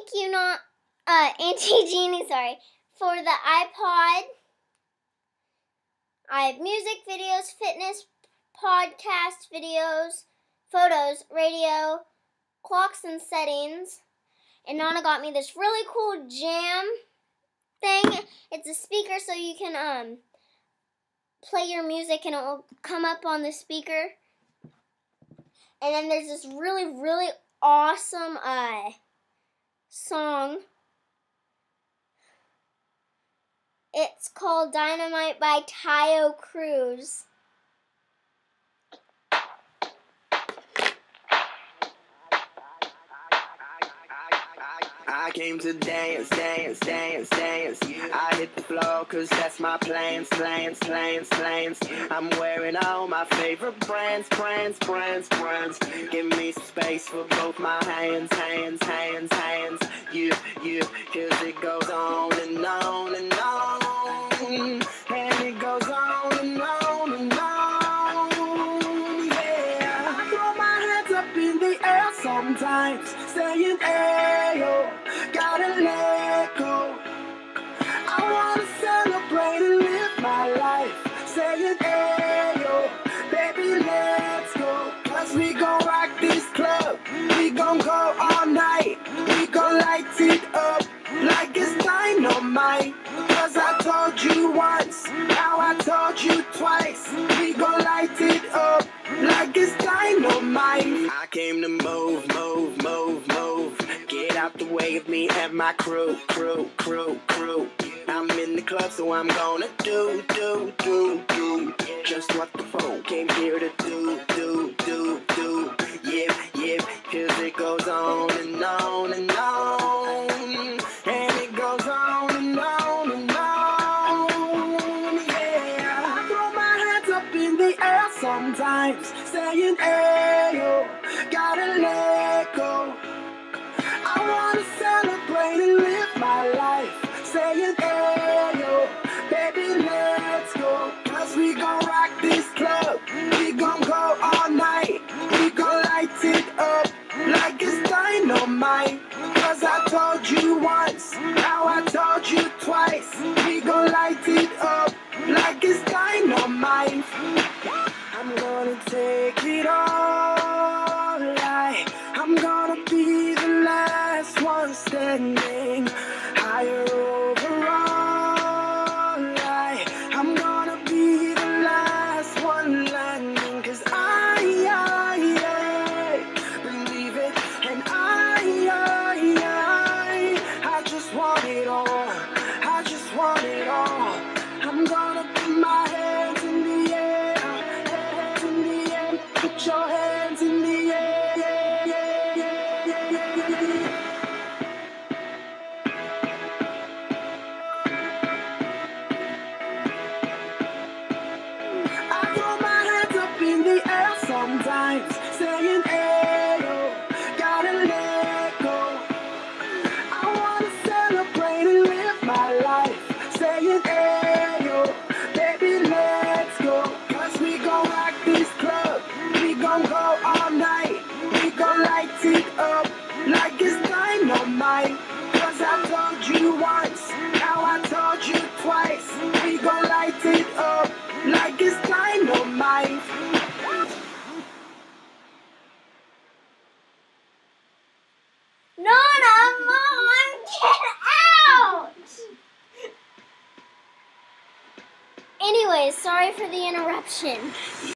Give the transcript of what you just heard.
thank you, Auntie Jeannie, for the iPod. I have music videos, fitness, podcast videos, photos, radio, clocks and settings. And Nana got me this really cool jam thing. It's a speaker so you can play your music and it will come up on the speaker. And then there's this really, really awesome song. It's called Dynamite by Taio Cruz. I came to dance, dance, dance, dance. I hit the floor cause that's my plans. I'm wearing all my favorite brands. Give me some space for both my hands. Cause it goes on and on and on. And it goes on and on and on. Yeah, I throw my hands up in the air sometimes, saying, ayo, gotta let go. I wanna celebrate and live my life, saying, ayo, baby, let's go. Cause we gon' rock this club, we gon' go all night, we gon' light it up like it's dynamite. Cause I told you once, now I told you twice, we gon' light it up like it's dynamite. I came to move. Get out the way of me and my crew. I'm in the club, so I'm gonna do just what the phone came here to do. Yeah, cause it goes on and on and on. And it goes on and on and on. Yeah, I throw my hands up in the air sometimes, saying, ayo, gotta let go. I wanna celebrate and live my life, saying, ayo, baby, let's go. Cause we gon' rock this club, we gon' go all night, we gon' light it up like it's dynamite. Cause I told you once, now I told you twice, we gon' light it up like it's dynamite. I'm gonna take it all night, I'm gonna be the last one standing, higher overall. I'm gonna be the last one landing. Cause I believe it. And I just want it all. I just want it all. I'm gonna put my hands in the air. Hands in the air. Put your hands in the air. Sometimes saying, ayo, gotta let go. I wanna celebrate and live my life, saying, ayo, baby, let's go. Cause we gon' rock this club, we gon' go all night, we gon' light it up like it's dynamite. Cause I told you once, now I told you twice, we gon' light it up like it's dynamite. Nana, Mom, get out! Anyways, sorry for the interruption.